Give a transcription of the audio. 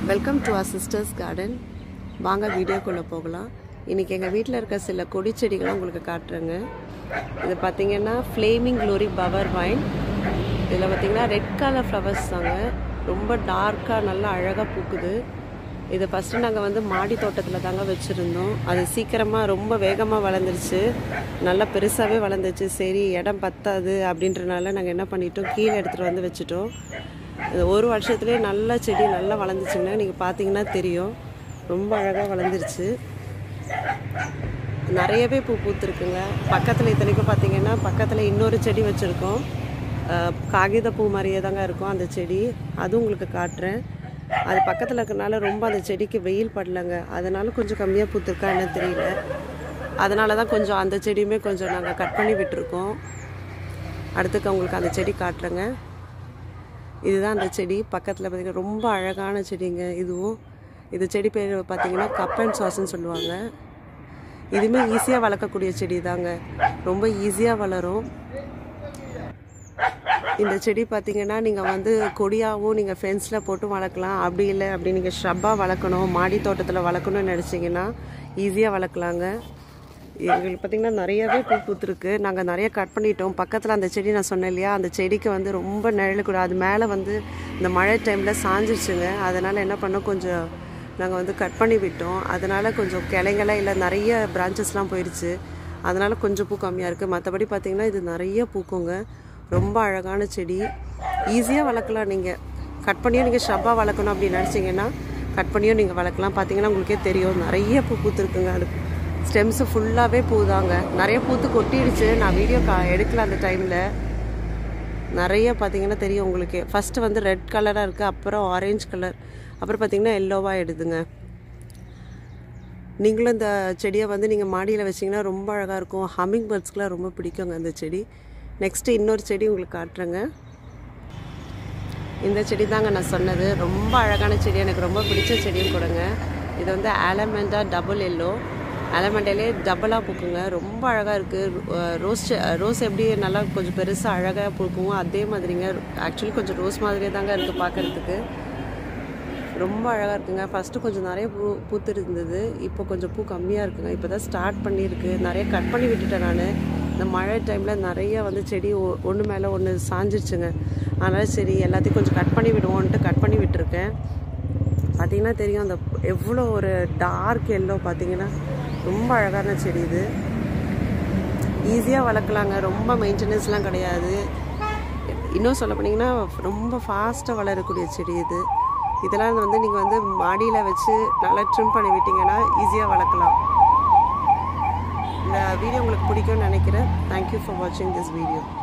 Welcome to our sisters garden. வாங்க வீடியோக்குள்ளே போகலாம். இன்றைக்கி எங்கள் வீட்டில் இருக்க சில கொடி செடிகளை உங்களுக்கு காட்டுறேங்க. இது பார்த்திங்கன்னா ஃப்ளேமிங் க்ளோரி பவர் வைன். இதில் பார்த்திங்கன்னா ரெட் கலர் ஃப்ளவர்ஸ் தாங்க, ரொம்ப டார்க்காக நல்லா அழகாக பூக்குது. இதை ஃபஸ்ட்டு நாங்கள் மாடி தோட்டத்தில் தாங்க வச்சுருந்தோம். அது சீக்கிரமாக ரொம்ப வேகமாக வளர்ந்துருச்சு, நல்லா பெருசாகவே வளர்ந்துச்சு. சரி இடம் பத்தாது அப்படின்றனால நாங்கள் என்ன பண்ணிட்டோம், கீழே எடுத்துகிட்டு வச்சுட்டோம். ஒரு வருஷத்துலேயே நல்ல செடி நல்லா வளர்ந்துச்சுங்க. நீங்கள் பார்த்தீங்கன்னா தெரியும், ரொம்ப அழகாக வளர்ந்துருச்சு. நிறையவே பூ பூத்துருக்குங்க. பக்கத்தில் இத்தனைக்கும் பார்த்தீங்கன்னா பக்கத்தில் இன்னொரு செடி வச்சுருக்கோம், காகித பூ மாதிரியே தாங்க இருக்கும் அந்த செடி. அதுவும் உங்களுக்கு காட்டுறேன். அது பக்கத்தில் இருக்கிறனால ரொம்ப அந்த செடிக்கு வெயில் படலைங்க, அதனால கொஞ்சம் கம்மியாக பூத்துருக்கா என்ன தெரியல. அதனால தான் கொஞ்சம் அந்த செடியுமே கொஞ்சம் நாங்கள் கட் பண்ணி விட்டுருக்கோம். அடுத்துக்கு உங்களுக்கு அந்த செடி காட்டுறேங்க. இதுதான் அந்த செடி. பக்கத்தில் பார்த்திங்கன்னா ரொம்ப அழகான செடிங்க. இது செடி பேர் பார்த்திங்கன்னா கப் அண்ட் சாஸ்ன்னு சொல்லுவாங்க. இதுவுமே ஈஸியாக வளர்க்கக்கூடிய செடி தாங்க, ரொம்ப ஈஸியாக வளரும். இந்த செடி பார்த்திங்கன்னா நீங்கள் கொடியாகவும் நீங்கள் ஃபென்ஸில் போட்டு வளர்க்கலாம். அப்படி இல்லை அப்படி நீங்கள் ஷ்ரப்பாக வளர்க்கணும், மாடி தோட்டத்தில் வளர்க்கணும்னு நினச்சிங்கன்னா ஈஸியாக வளர்க்கலாங்க. எங்களுக்கு பார்த்திங்கன்னா நிறையவே பூ பூத்துருக்கு. நாங்கள் நிறைய கட் பண்ணிட்டோம். பக்கத்தில் அந்த செடி நான் சொன்னேன் இல்லையா, அந்த செடிக்கு ரொம்ப நிழல் கூட, அது மேலே இந்த மழை டைமில் சாஞ்சிருச்சுங்க. அதனால் என்ன பண்ணோம், கொஞ்சம் நாங்கள் கட் பண்ணி விட்டோம். அதனால் கொஞ்சம் கிளைங்களாம் இல்லை, நிறைய பிரான்ச்சஸ்லாம் போயிடுச்சு. அதனால் கொஞ்சம் பூ கம்மியாக இருக்குது. மற்றபடி பார்த்திங்கன்னா இது நிறைய பூக்குங்க. ரொம்ப அழகான செடி, ஈஸியாக வளர்க்கலாம். நீங்கள் கட் பண்ணியும் நீங்கள் ஷ்ரப்பாக வளர்க்கணும் அப்படின்னு நினச்சிங்கன்னா கட் பண்ணியும் நீங்கள் வளர்க்கலாம். பார்த்திங்கன்னா உங்களுக்கே தெரியும், நிறைய பூ பூத்துருக்குங்க. அது ஸ்டெம்ஸு ஃபுல்லாகவே பூதாங்க, நிறைய பூத்து கொட்டிடுச்சு. நான் வீடியோ எடுக்கல அந்த டைமில். நிறைய பார்த்திங்கன்னா தெரியும் உங்களுக்கு. ஃபஸ்ட்டு ரெட் கலராக இருக்குது, அப்புறம் ஆரஞ்சு கலர், அப்புறம் பார்த்திங்கன்னா எல்லோவாக எடுதுங்க. நீங்களும் இந்த செடியை நீங்கள் மாடியில் வச்சிங்கன்னா ரொம்ப அழகாக இருக்கும். ஹம்மிங் பேர்ட்ஸ்க்கெலாம் ரொம்ப பிடிக்குங்க அந்த செடி. நெக்ஸ்ட்டு இன்னொரு செடி உங்களுக்கு காட்டுறேங்க. இந்த செடி தாங்க நான் சொன்னது, ரொம்ப அழகான செடி, எனக்கு ரொம்ப பிடிச்ச செடியும் கொடுங்க. இது ஆலமெண்டா டபுள் எல்லோ. ஆலமெண்டாலே டபுளாக பூக்குங்க, ரொம்ப அழகாக இருக்குது. ரோஸ் எப்படி நல்லா கொஞ்சம் பெருசாக அழகாக பூக்கும், அதே மாதிரிங்க. ஆக்சுவலி கொஞ்சம் ரோஸ் மாதிரியே தாங்க இருக்குது பார்க்குறதுக்கு, ரொம்ப அழகாக இருக்குங்க. ஃபஸ்ட்டு கொஞ்சம் நிறைய பூத்து இருந்தது, இப்போ கொஞ்சம் பூ கம்மியாக இருக்குங்க. இப்போ தான் ஸ்டார்ட் பண்ணியிருக்கு. நிறைய கட் பண்ணி விட்டுட்டேன் நான். இந்த மழை டைமில் நிறைய செடி ஒன்று மேலே ஒன்று சாஞ்சிருச்சுங்க. அதனால் சரி எல்லாத்தையும் கொஞ்சம் கட் பண்ணி விடுவோன்ட்டு கட் பண்ணி விட்டுருக்கேன். பார்த்திங்கன்னா தெரியும், அந்த எவ்வளோ ஒரு டார்க் எல்லோ, பார்த்திங்கன்னா ரொம்ப அழகான செடி. இது ஈஸியாக வளர்க்கலாங்க, ரொம்ப மெயின்டெனன்ஸ்லாம் கிடையாது. இன்னும் சொல்ல போனீங்கன்னா ரொம்ப ஃபாஸ்ட்டாக வளரக்கூடிய செடி இது. இதெல்லாம் நீங்கள் மாடியில் வச்சு நல்லா ட்ரிம் பண்ணி விட்டிங்கன்னா ஈஸியாக வளர்க்கலாம். இந்த வீடியோ உங்களுக்கு பிடிக்கும்னு நினைக்கிறேன். தேங்க்யூ ஃபார் வாட்சிங் திஸ் வீடியோ.